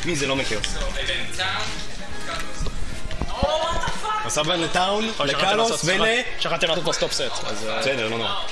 מי זה לא מכיר? עשה בין לטאון, לקלוס ול... שכחתם לעשות פה סטופ סט, אז... בסדר, לא נורא.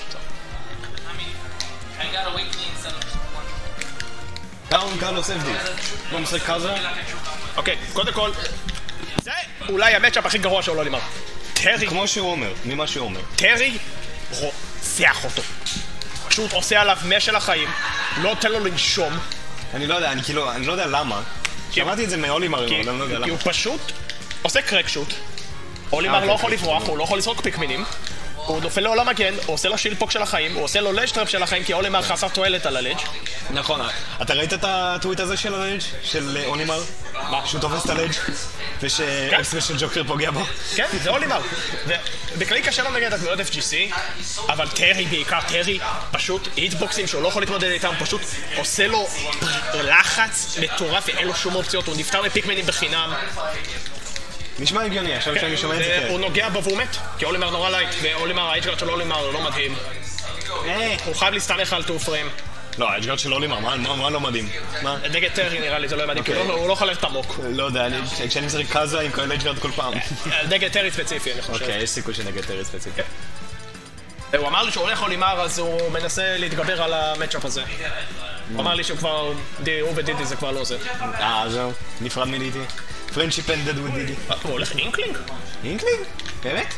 טאון, קלוס, FD. לא משחק קאזה? אוקיי, קודם כל, זה אולי המצ'אפ הכי גרוע של אולימר. טרי... כמו שהוא אומר, ממה שהוא אומר. טרי רוצח אותו. פשוט עושה עליו משל החיים, לא נותן לו לנשום. אני לא יודע, אני לא יודע למה. שמעתי את זה מאולימר, אבל אני לא יודע למה. כי הוא פשוט עושה קרקשוט. אולימר לא יכול לברוח, הוא לא יכול לזרוק פיקמינים. הוא נופל לו למגן, הוא עושה לו שילפוק של החיים, הוא עושה לו לדג' טראפ של החיים, כי אולימר חסר תועלת על הלדג'. נכון, אתה ראית את הטוויט הזה של הלדג' של אולימר? מה? שהוא תופס את הלדג' ושאקסמש של ג'וקר פוגע בו? כן, זה אולימר. ובכללי קשה לו נגד הדמויות FGC, אבל טרי בעיקר, טרי פשוט היטבוקסים שהוא לא יכול להתמודד איתם, פשוט עושה לו לחץ מטורף ואין לו שום אופציות, הוא נפטר מפיקמינים בחינם. נשמע הגיוני, עכשיו שאני שומע את זה. הוא נוגע בו והוא מת, כי אולימר נורא לייט, ואולימר, האייג'גארד של אולימר לא מדהים. הוא חייב להסתמך על 2 פריים. לא, האייג'גארד של אולימר, מה לא מדהים? נגד טרי נראה לי זה לא מדהים, כי הוא לא יכול ללכת עמוק. לא יודע, כשאני משחק קאזה עם כאלה אייג'גארד כל פעם. נגד טרי ספציפי, אני חושב. אוקיי, יש סיכוי שנגד טרי ספציפי. הוא אמר לי שהוא הולך אולימר, אז הוא מנסה להתגבר על המצ'אפ הזה. הוא אמר לי שהוא כבר, הוא ודידי זה כבר לא זה. זהו, נפרד מדידי. פרנדשיפ אנדד ודידי. הוא הולך אינקלינג? אינקלינג? באמת?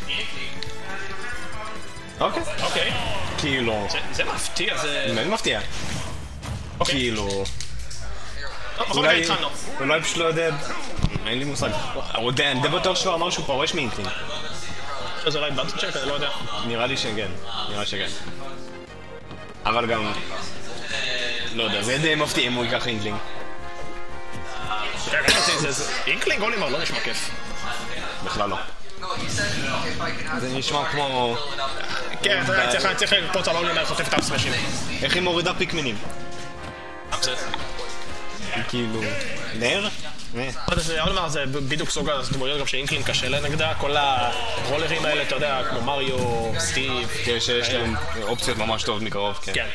אוקיי. כאילו... זה מפתיע, זה... מאוד מפתיע. כאילו... אולי פשוט לא יודע... אין לי מושג. אני די בטוח שהוא אמר שהוא פורש מאינקלינג. זה אולי בנט צ'ק, אני לא יודע. נראה לי שכן. אבל גם... לא יודע, זה די מפתיע אם הוא ייקח אינקלינג. אינקלינג אולימר לא נשמע כיף. בכלל לא. זה נשמע כמו... כן, צריך לקפוץ על אולימר חוטף את האפסמשים. איך היא מורידה פיקמינים? כאילו... נר? אולימר זה בדיוק סוג הדמויות גם שאינקלינג קשה לנגדה, כל הרולרים האלה, אתה יודע, כמו מריו, סטיב. כן, שיש להם אופציות ממש טובות מקרוב, כן. כן.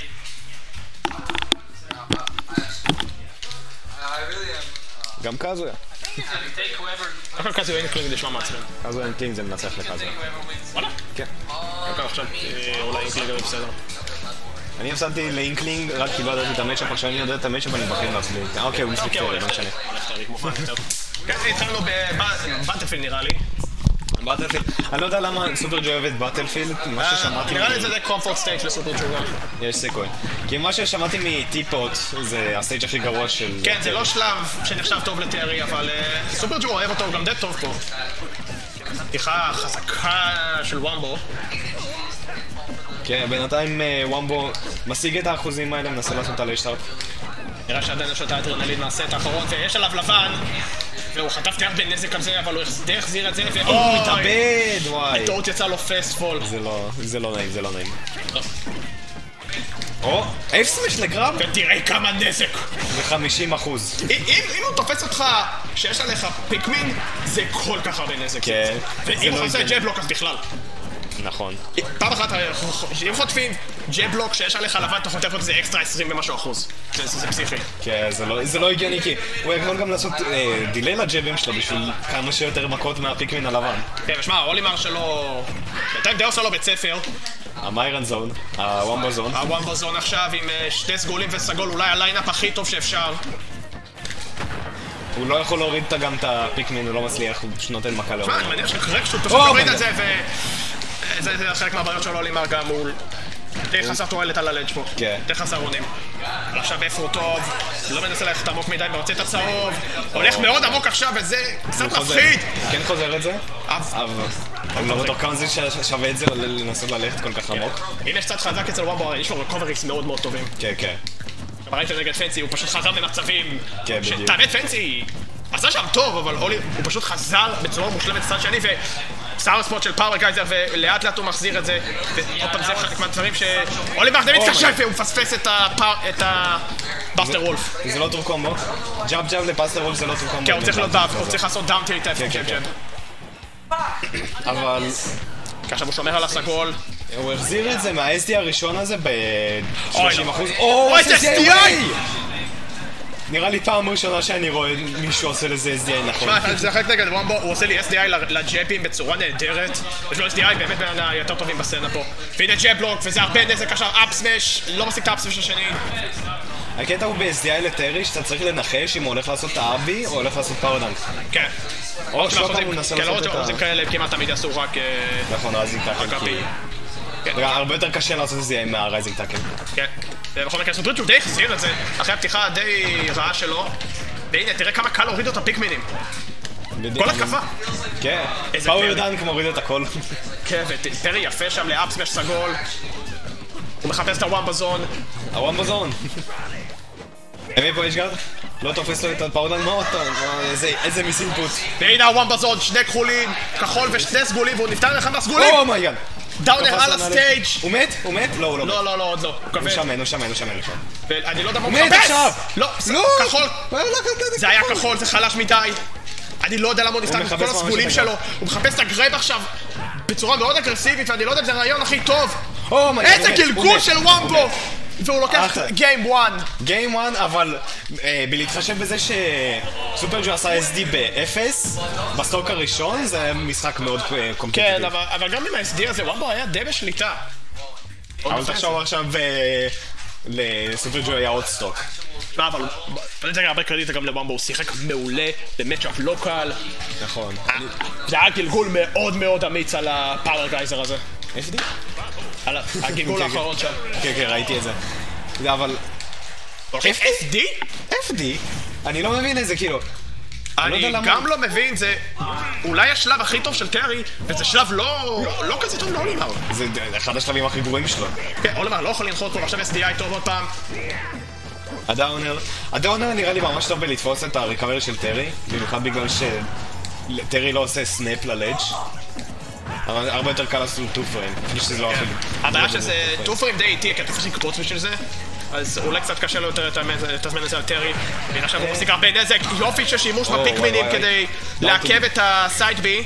גם קאזויה. רק קאזויה אינקלינג נשמע מעצבן. קאזויה אינקלינג זה מנצח לקאזויה. וואלה? כן. רק עכשיו אולי אינקלינג זה בסדר. אני הפסדתי לאינקלינג רק כי לא ידעתי את המצ'אפ, עכשיו אני יודע את המצ'אפ ואני מבחין לעצמי. אוקיי, הוא משחק טרי, לא משנה. כן, התחלנו בבטלפילד נראה לי. בטלפילד. אני לא יודע למה סופר ג'וי אוהב את בטלפילד, מה ששמעתי... נראה לי זה די קומפורט סטייג' לסופר ג'וי. יש סיכוי. כי מה ששמעתי מטיפות זה הסטייג' הכי גרוע של... כן, זה לא שלב שנחשב טוב לטרי, אבל סופר ג'וי אוהב אותו, הוא גם די טוב פה. פתיחה חזקה של וומבו. כן, בינתיים וומבו משיג את האחוזים האלה, מנסה לעשות את הליישטארט. נראה שעדיין יש לו את האדרנלין מהסט האחרון, ויש עליו לבן, והוא חטף די הרבה נזק על זה, אבל הוא די החזיר את זה, הוא מתאבד, וואי. הטעות יצא לו פסט פול. זה לא נעים, זה לא נעים. או, אפסמש לגרם? ותראה כמה נזק. ב-50%. אם הוא תופס אותך שיש עליך פיקמין, זה כל כך הרבה נזק. כן. ואם הוא עושה ג'בלוק אז בכלל. נכון. פעם אחת, אם חוטפים ג'בלוק שיש עליך לבן, אתה חוטף את זה אקסטרה 20 ומשהו אחוז. זה פסיכי. כן, זה לא הגיוני, כי הוא יכול גם לעשות דילי לג'בים שלו בשביל כמה שיותר מכות מהפיקמין הלבן. כן, ושמע, אולימר שלו... בינתיים די עושה לו בית ספר. המיירן זון, הוומבו זון. הוומבו זון עכשיו עם 2 סגולים וסגול, אולי הליינאפ הכי טוב שאפשר. הוא לא יכול להוריד גם את הפיקמין, הוא לא מצליח, הוא פשוט נותן מכה להוריד. אני מניח שקרקשוט פשוט יוריד את זה, זה חלק מהבעיות של אולימר גם, הוא די חסר תועלת על הלדג' פה. די חסר אונים. עכשיו איפה הוא טוב, לא מנסה ללכת עמוק מדי, מרוצה את הצהוב, הולך מאוד עמוק עכשיו וזה קצת מפחיד. כן חוזר את זה? אני לא בטוח כמה זה שווה את זה לנסות ללכת כל כך עמוק. אם יש קצת חזק אצל וומבו, יש לו רקובריס מאוד מאוד טובים. כן, כן. ראית נגד פנסי, הוא פשוט חזר במצבים שתאמת פנסי עשה שם טוב, אבל הוא פשוט חזר בצורה מושלמת צד שני וסאר ספוט של פאוור גייזר ולאט לאט הוא מחזיר את זה ועוד פעם זה חלק מהדברים שאולימר די מתקשף והוא מפספס את הבאסטר וולף. זה לא טוב קומבו? ג'אב ג'אב לבאסטר וולף זה לא טוב קומבו. כן, הוא צריך להיות דאב, הוא צריך לעשות דאון טיל טייפ. אבל... עכשיו הוא שומר על הסגול. הוא החזיר את זה מה-SD הראשון הזה ב-30%. אוי, זה SDI! נראה לי פעם ראשונה שאני רואה מישהו עושה לזה SDI נכון. שמע, אתה משחק נגד וומבו, הוא עושה לי SDI לג'אבים בצורה נהדרת. יש לו SDI באמת בין היותר טובים בסצנה פה. והנה ג'אבלוק, וזה הרבה נזק עכשיו, אפ סמש, לא מספיק את האפ סמש השני. הקטע הוא ב-SDI לטרי שאתה צריך לנחש אם הוא הולך לעשות את האבי או הולך לעשות פאורדנק. כן. או שלא פעם הוא מנסה לעשות את ה... עושים כאלה כמעט תמיד יעשו רק... נכון, רייזינג טאקל. הרבה יותר קשה לעשות SDI מהרייזינג טאקל. כן. ובכל מקרה סוטריץ' הוא די החזיר את זה, אחרי הפתיחה הדי רעה שלו. והנה, תראה כמה קל הוריד אותה פיקמינים. כל התקפה. כן, פאורדנק מוריד את הכל. כן, וטרי יפה שם לאפ סמש סגול. הוא מחפש את הוואמבה זון. הוואמבה זון. איפה יש גארד? לא תופס לו את הפאורדנק מאוד טוב, איזה מיס אינפוט. והנה הוואמבה זון, שני כחולים, כחול ושני סגולים, והוא נפטר לאחד מהסגולים! אומייגאד! דאונר על הסטייג'. הוא מת? הוא מת? לא, הוא לא מת. לא, עוד לא. הוא שמן. אני לא יודע מה הוא מת עכשיו! לא, כחול. זה היה כחול, זה חלש מדי. אני לא יודע למה הוא נפטר עם כל הסגולים שלו. הוא מחפש את הגרב עכשיו בצורה מאוד אגרסיבית, ואני לא יודע אם זה הרעיון הכי טוב. איזה גלגול של וומבו! והוא לוקח גיים 1. גיים 1, אבל בלהתחשב בזה שסופרג'ו עשה SD ב-0 בסטוק הראשון, זה משחק מאוד קומפטיטיבי. כן, אבל גם עם ה-SD הזה, וומבו היה די בשליטה. אבל תחשוב עכשיו לסופרג'ו היה עוד סטוק. לא, אבל אני צריך הרבה קרדיט גם לוומבו, הוא שיחק מעולה במצ'אפ לא קל. נכון. זה היה גלגול מאוד מאוד אמיץ על הפאוור גייזר הזה. FD? על הגלגול האחרון שם. כן, ראיתי את זה. זה אבל... FD? FD? אני לא מבין את זה, כאילו... אני גם לא מבין, זה אולי השלב הכי טוב של טרי, וזה שלב לא כזה טוב לאולימר. זה אחד השלבים הכי גרועים שלו. כן, אולימר לא יכול לנחות פה, ועכשיו SDI טוב עוד פעם. הדאונר נראה לי ממש טוב בלתפוס את הריקאבר של טרי, במיוחד בגלל שטרי לא עושה סנאפ ללדג'. אבל הרבה יותר קל לעשות טופרים, כפי שזה לא אפילו. הבעיה שזה טופרים די איטי, כי הטופרים יקפוץ בשביל זה, אז אולי קצת קשה לו יותר את הזמן הזה על טרי, והנה עכשיו הוא מסיק הרבה נזק, יופי של שימוש בפיקמינים כדי לעכב את הסייד בי.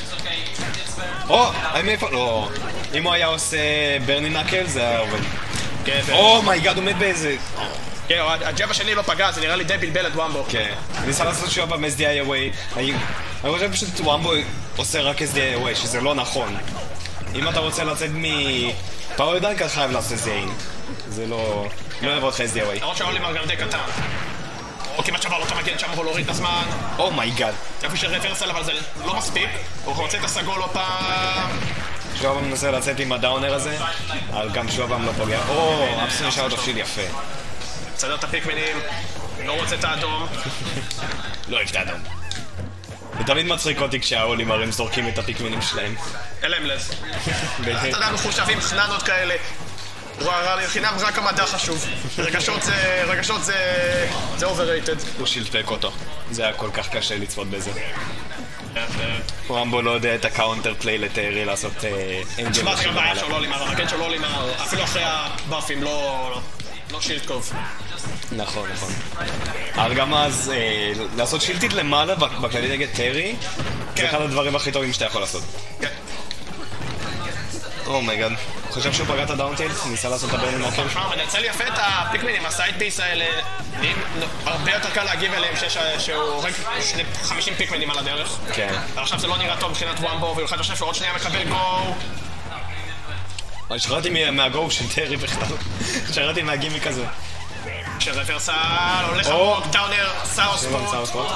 לא, אם הוא היה עושה ברני נקל זה היה עובד. אומייגאד, הוא מת באיזה... כן, הג'אב השני לא פגע, זה נראה לי די בלבל את וומבו. כן, ניסה לעשות שוב ב-SDI away. אני חושב פשוט וומבו עושה רק SDI away, שזה לא נכון. אם אתה רוצה לצאת מפאוור דנק, אתה חייב לעשות SDI. זה לא יבוא אותך SDI away. למרות שהאולימר גם די קטן. או כמעט שבר לו את המגן שם, הוא להוריד את הזמן. אומייגאד. איפה שרברסל, אבל זה לא מספיק. הוא רוצה את הסגול עוד פעם. שואבם מנסה לצאת עם הדאונר הזה, אבל גם שואבם לא פוגע. אפסים נשאר אותו שלי יפה. סדר את הפיקמינים, לא רוצה את האדום. לא אוהב את האדום. זה תמיד מצחיק אותי כשהאולימרים זורקים את הפיקמינים שלהם. אלה הם לז. אתה יודע, מחושבים חננות כאלה. חינם רק המדע חשוב. רגשות זה overrated. הוא שילפק אותו. זה היה כל כך קשה לצפות בזה. וומבו לא יודע את הקאונטר פליי לטרי לעשות אנג'ל. תשמע, זה גם בעיה של אולימר, המגן של אולימר, אפילו אחרי הבאפים לא שילטקוב. נכון. אבל גם אז, לעשות שילטית למעלה בכללי נגד טרי, זה אחד הדברים הכי טובים שאתה יכול לעשות. כן. אומייגאד. חושב שהוא פגע את הדאונטיל? ניסה לעשות את הברני נקל? שמע, מנצל יפה את הפיקמינים, הסייד פיס האלה, הרבה יותר קל להגיב אליהם שהוא הורג 50 פיקמינים על הדרך. כן. ועכשיו זה לא נראה טוב מבחינת וומבו, והוא חושב שהוא עוד שנייה מקבל גו. אני שחררתי מהגו של טרי בכלל. שחררתי מהגימי כזה. שרברסל הולך עמוק, דאונר, סאוספורט.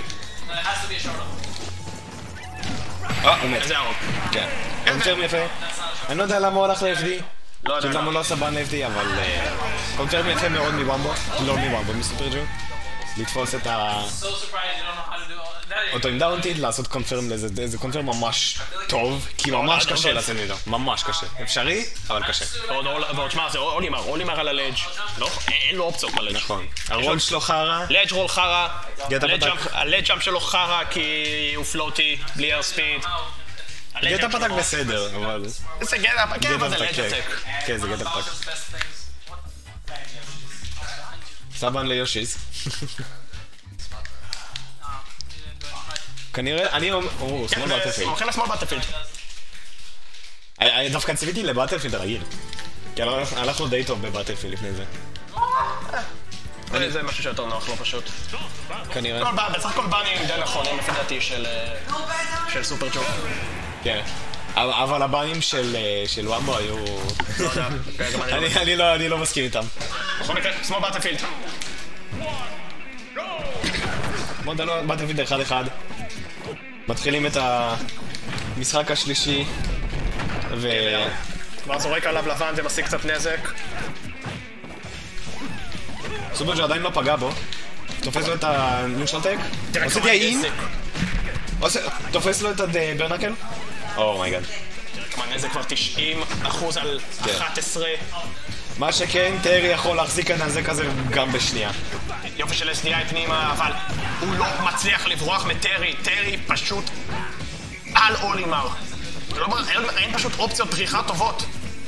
הוא מת. איזה ארוק. כן. קונפרם יפה. אני לא יודע למה הוא הלך ל-FD. פשוט למה הוא לא עשה בן ל-FD, אבל... קונפרם יפה מאוד מוומבו. לא מוומבו, מסופרג'ו. לתפוס את ה... אותו עם דאונטיד, לעשות קונפרם לזה. זה קונפרם ממש טוב, כי ממש קשה לעשות את זה. ממש קשה. אפשרי, אבל קשה. ועוד שמע, זה אולימר על הלדג'. אין לו אופציות בלדג'. נכון. הרול שלו חרה. לדג' רול חרה. הלדג' שם שלו חרה כי הוא פלוטי, בלי אר ספיד. גט הפתק בסדר, אבל... זה גט הפתק, אבל זה לדג' הטק. כן, זה גט הפתק. סבן ליושיס. כנראה, אני אומר... שמאל באטלפילד. הוא הולכים לשמאל באטלפילד. דווקא ציפיתי לבאטלפילד הרגיל. כי הלכנו די טוב בבאטלפילד לפני זה. זה משהו שיותר נוח לו פשוט. כנראה. בסך הכל בנים די נכונים לפי דעתי של סופר ג'ו. כן. אבל הבנים של וומבו היו... אני לא מסכים איתם. בכל מקרה, כמו באטלפילד. באטלפילד 1-1. מתחילים את המשחק השלישי. כבר זורק עליו לבן ומשיג קצת נזק. סופר ג'ו עדיין לא פגע בו. תופס לו את הנושלטק. עושה די אין. תופס לו את ברנקל. אומייגאד. כמה נזק כבר 90% על 11. מה שכן, טרי יכול להחזיק את הנזק הזה גם בשנייה. יופי של SDI פנימה, אבל הוא לא מצליח לברוח מטרי. טרי פשוט על אולימר. אין פשוט אופציות בריחה טובות.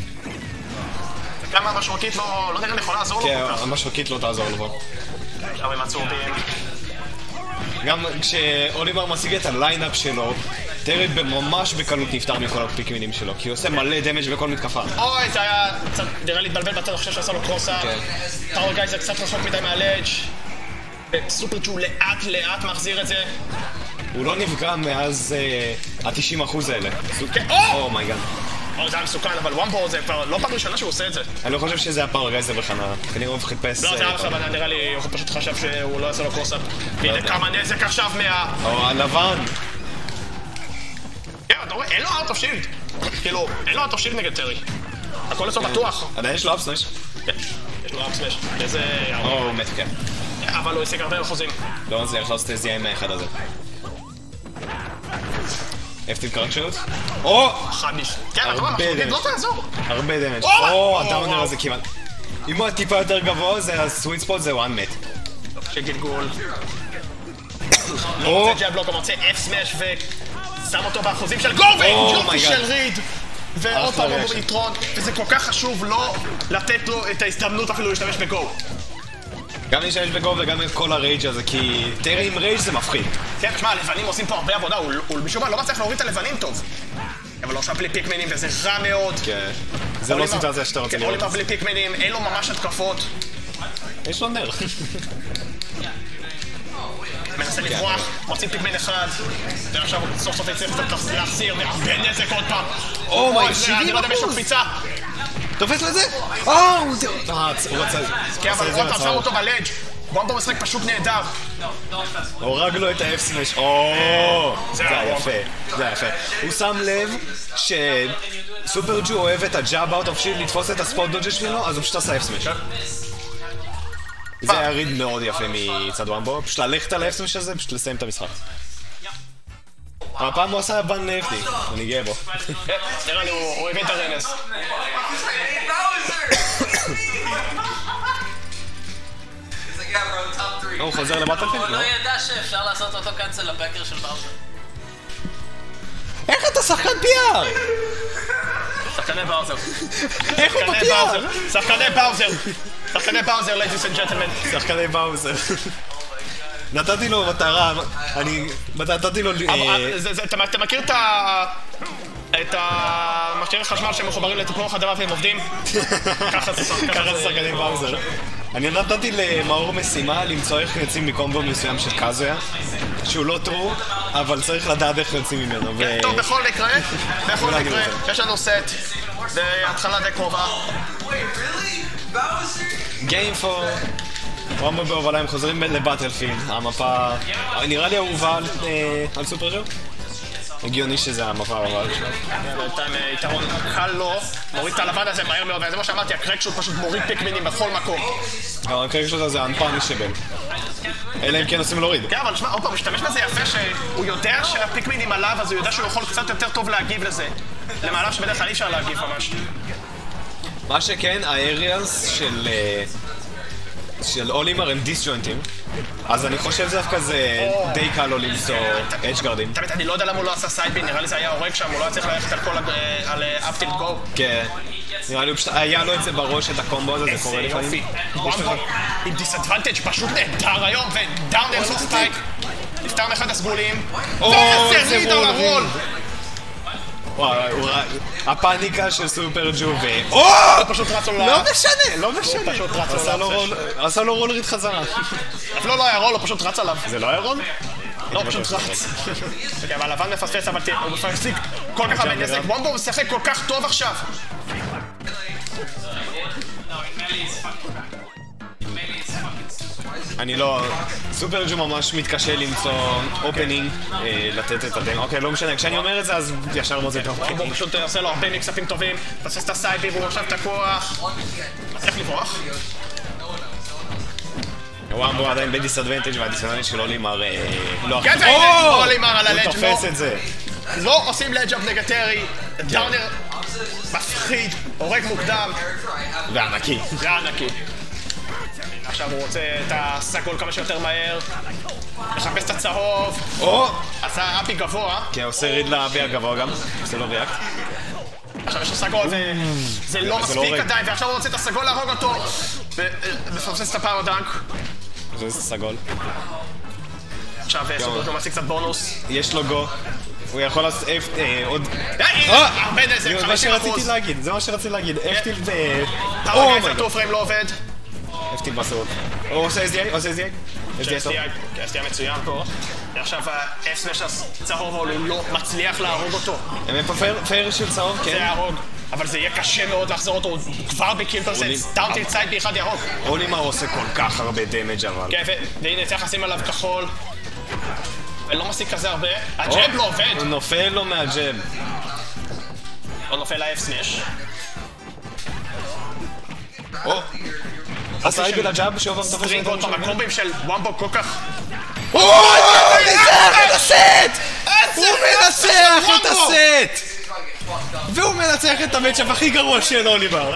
גם המשרוקית לא נראה לי יכולה לעזור לו כל כך. כן, המשרוקית לא תעזור לו בו. אבל הם עצובים. גם כשאולימר משיג את הליינאפ שלו, טרי ממש בקלות נפטר מכל הפיקמינים שלו, כי הוא עושה מלא דמג' בכל מתקפה. אוי, זה היה קצת נראה להתבלבל בצד, אני חושב שעשה לו קרוסה. טאוור גייזר קצת רחוק מדי מהלאג' וסופר ג'ו לאט לאט מחזיר את זה. הוא לא נפגע מאז ה-90% האלה. אומייגאד. זה היה מסוכן, אבל וומבו זה כבר לא פעם ראשונה שהוא עושה את זה. אני לא חושב שזה היה טאוור גייזר בכנה, כנראה הוא חיפש... לא, זה היה בכוונה, נראה לי, הוא פשוט חשב שהוא לא יעשה לו קרוסה. והנה כמה נזק עכשיו הלבן. אתה רואה, אין לו אאוט אוף שילד. כאילו, אין לו אאוט אוף שילד נגד טרי. הכל אצלו בטוח. עדיין יש לו אפסלש. יש לו אפסלש. איזה... הוא מת, כן. אבל הוא השיג הרבה אחוזים. לא מצליח לעשות SDI עם האחד הזה. הפתיל קרקשנות? חמיש. כן, אתה רואה, משמעותית לא תעזור. הרבה דמג'. הדאונר הזה כמעט. אם הוא הטיפה יותר גבוה, זה הסוויט ספוט, זה 1 מת. שגלגול. לא רוצה ג'אבלוק, הוא מוצא F-סמש ושם אותו באחוזים של גו ויופי של ריד. ועוד פעם הוא ביתרון, וזה כל כך חשוב לא לתת לו את ההזדמנות אפילו להשתמש בגו. גם להשתמש בגו וגם את כל הרייג' הזה, כי טרי עם רייג' זה מפחיד. כן, תשמע, הלבנים עושים פה הרבה עבודה, הוא משום מה לא מצליח להוריד את הלבנים טוב. אבל לא שם בלי פיקמנים וזה רע מאוד. כן, זה לא סיטואציה שאתה רוצה לראות. אולימר בלי פיקמנים, אין לו ממש התקפות. יש לו נר. מנסה לברוח, מוצאים פיגמן אחד ועכשיו סוף סוף יצליח להחזיר והרבה נזק עוד פעם. אני לא יודע אם יש לו קפיצה. תופס לו את זה? הוא רצה... כן, אבל עוד פעם שם אותו בלאג' וומבו משחק פשוט נהדר. הורג לו את ה-F-סמש. זה היה יפה, זה היה יפה. הוא שם לב שסופר ג'ו אוהב את הג'אב אאוט אוף שילד לתפוס את הספוט דודג' שלו, אז הוא פשוט עשה F-סמש. זה היה ריד מאוד יפה מצד וומבו, פשוט ללכת על ה-F-סמש הזה, פשוט לסיים את המשחק. הפעם הוא עשה בן נפטי, אני גאה בו. נראה לי, הוא הביא את הרנס. הוא חוזר לבטלפילד? הוא לא ידע שאפשר לעשות אותו קאנצל לבקר של באוזר. איך אתה שחקן PR? שחקני באוזר. איך הוא ב-PR? שחקני באוזר. שחקני באוזר, ladies and gentlemen. שחקני באוזר. נתתי לו מטרה, נתתי לו... אתה מכיר את המכשירי חשמל שהם מחוברים לתפוח אדמה והם עובדים? ככה זה שחקני באוזר. אני נתתי למאור משימה למצוא איך יוצאים מקומבו מסוים של קזויה, שהוא לא טרו, אבל צריך לדעת איך יוצאים ממנו. טוב, בכל מקרה, יש לנו סט, זה התחלה די קרובה. Game 4, וומבו בהובלה, הם חוזרים לבטלפילד, המפה נראה לי אהובה על סופר ג'ו? הגיוני שזה המפה אבל בינתיים יתרון קל לו, מוריד את הלבן הזה מהר מאוד, וזה מה שאמרתי, הקרקשוט פשוט מוריד פיקמינים בכל מקום. הקרקשוט הזה unpunishable, אלא אם כן עושים להוריד. כן, אבל שמע, עוד פעם, משתמש בזה יפה שהוא יודע שהפיקמינים עליו, אז הוא יודע שהוא יכול קצת יותר טוב להגיב לזה, למהלך שבדרך כלל אי אפשר להגיב ממש. מה שכן, האריאס של אולימר הם דיסג'וינטים, אז אני חושב דווקא זה די קל לו למצוא אדג'גארדים. תמיד, אני לא יודע למה הוא לא עשה סיידבין, נראה לי זה היה הורג שם, הוא לא היה צריך ללכת על אפטילד גו. כן, נראה לי היה לו את זה בראש, את הקומבו הזה, זה קורה לפעמים. וומבו עם דיסאדוונטג' פשוט נהדר היום, ודאון דאנסון סטייק, נפטר מאחד הסגולים, ואיזה ריד על הרול! הפאניקה של סופר ג'ובי. הוא פשוט רץ לו לא משנה, לא משנה. פשוט רץ עשה לו רולרית חזרה. אפילו לא היה רול, הוא פשוט רץ עליו. זה לא היה רול? לא, פשוט רץ. אבל לבן מפספס, אבל הוא מפסיק כל כך הרבה נזק. וומבו משחק כל כך טוב עכשיו. אני לא... סופר ג'ו ממש מתקשה למצוא אופנינג לתת את הדנג. אוקיי, לא משנה, כשאני אומר את זה אז ישר מוצא את האופנינג. הוא פשוט עושה לו הרבה מקספים טובים, פספס את הסייבי והוא עכשיו תקוח. מצליח לברוח. וואמבו עדיין בדיסאדוונטג' והדיסאדוונטג' של אולימר לא... כן, אולימר על הלג' הוא תופס את זה. לא עושים לג'אב נגטרי, דאונר מפחיד, הורג מוקדם. וענקי. וענקי. עכשיו הוא רוצה את הסגול כמה שיותר מהר, לחפש את הצהוב. עשה אפי גבוה. כן, עושה ריד לאבי הגבוה גם, עושה לו ריאקט. עכשיו יש לו סגול וזה לא מספיק עדיין, ועכשיו הוא רוצה את הסגול להרוג אותו ומפספס את הפאוור דנק. זה סגול. עכשיו סופר ג'ו משיג קצת בונוס. יש לו גו. הוא יכול לעשות עוד... הרבה נזק, 50%. זה מה שרציתי להגיד, אפטיל ו... פאוור גייזר טו פריים לא עובד. אפטיל בסוף. הוא עושה SDI? עושה SDI? SDI מצוין פה. עכשיו F-סמש הצהוב הוא לא מצליח להרוג אותו. הם פה פייר של צהוב, כן. זה יהרוג. אבל זה יהיה קשה מאוד לחזור אותו, הוא כבר בקיל פרסנט, דאונטיל צייד באחד יהרוג. אולימר עושה כל כך הרבה דמג' אבל. כן, והנה צריך לשים עליו כחול. ולא משיג כזה הרבה. הג'אב לא עובד. הוא נופל לו מהג'אב. הוא נופל ל-F-סמש. עשה איגל הג'אב שעובר את סטרינג עוד פעם, הקומבים של וומבו כל כך... הוא מנצח את הסט! הוא מנצח את הסט! והוא מנצח את המצ'אפ הכי גרוע של אולימר.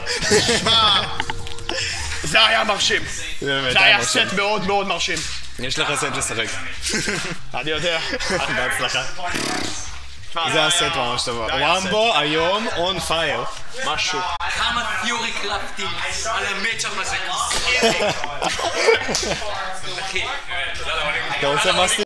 זה היה מרשים. זה היה סט מאוד מאוד מרשים. יש לך סט לשחק. אני יודע. בהצלחה. זה הסט ממש טוב. וומבו היום on fire. משהו. כמה פיורי קלפתי על המצ'אפ הזה. אתה רוצה מסטי?